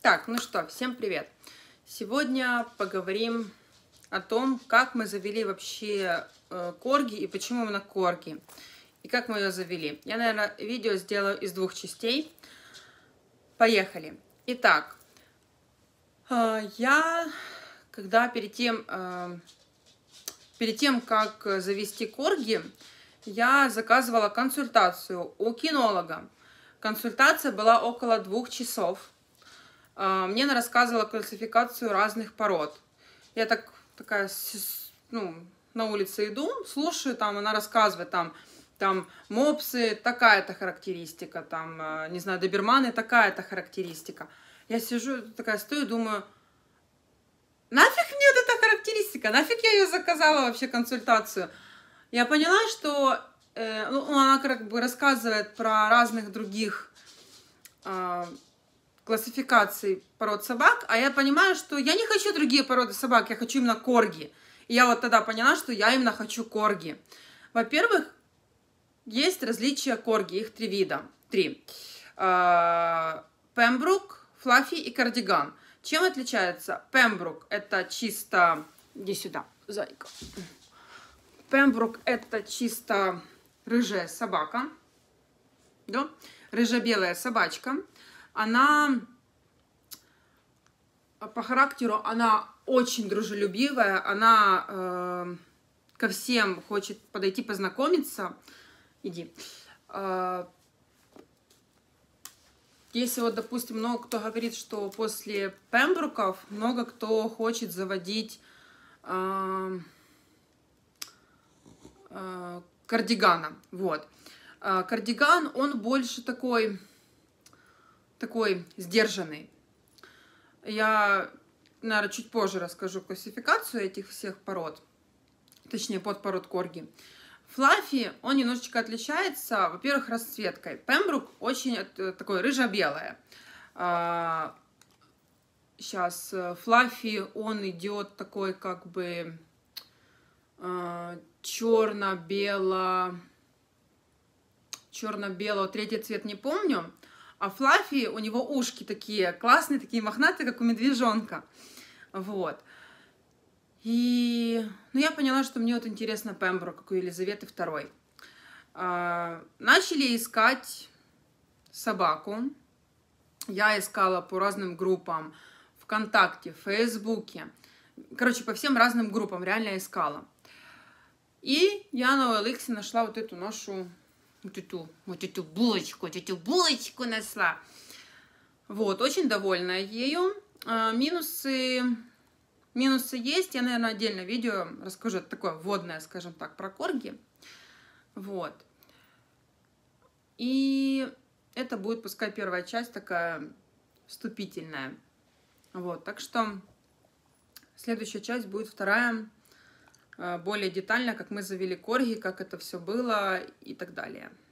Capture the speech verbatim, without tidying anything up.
Так, ну что, всем привет! Сегодня поговорим о том, как мы завели вообще э, корги и почему именно корги, и как мы ее завели. Я, наверное, видео сделаю из двух частей. Поехали! Итак, э, я, когда перед тем, э, перед тем, как завести корги, я заказывала консультацию у кинолога. Консультация была около двух часов. Мне она рассказывала классификацию разных пород. Я так такая, ну, на улице иду, слушаю, там она рассказывает, там, там мопсы, такая-то характеристика, там, не знаю, доберманы, такая-то характеристика. Я сижу, такая стою, думаю, нафиг мне вот эта характеристика, нафиг я ее заказала вообще, консультацию. Я поняла, что э, ну, она как бы рассказывает про разных других э, классификаций пород собак, а я понимаю, что я не хочу другие породы собак, я хочу именно корги. И я вот тогда поняла, что я именно хочу корги. Во-первых, есть различия корги, их три вида. Три. Пембрук, Флаффи и Кардиган. Чем отличается? Пембрук — это чисто... Иди сюда, зайка. Пембрук — это чисто рыжая собака. Да? Рыжебелая собачка. Она по характеру, она очень дружелюбивая, она э, ко всем хочет подойти, познакомиться. Иди. Э, если вот, допустим, много кто говорит, что после пембруков много кто хочет заводить э, э, кардигана. Вот. Э, кардиган, он больше такой... такой сдержанный. Я, наверное, чуть позже расскажу классификацию этих всех пород, точнее, подпород корги. Флаффи, он немножечко отличается, во-первых, расцветкой. Пембрук очень такой рыжо-белое. Сейчас Флаффи, он идет такой как бы черно-бело, черно-бело, третий цвет не помню. А Флаффи, у него ушки такие классные, такие мохнатые, как у медвежонка. Вот. И ну, я поняла, что мне вот интересно Пембрук, как у Елизаветы второй. А, начали искать собаку. Я искала по разным группам. ВКонтакте, в Фейсбуке. Короче, по всем разным группам реально искала. И я на о эл икс нашла вот эту нашу... Вот эту, вот эту булочку, вот эту булочку нашла. Вот, очень довольна ею. А, минусы, минусы есть. Я, наверное, отдельно видео расскажу. Это такое вводное, скажем так, про корги. Вот. И это будет, пускай, первая часть такая вступительная. Вот, так что следующая часть будет вторая, более детально, как мы завели корги, как это все было и так далее.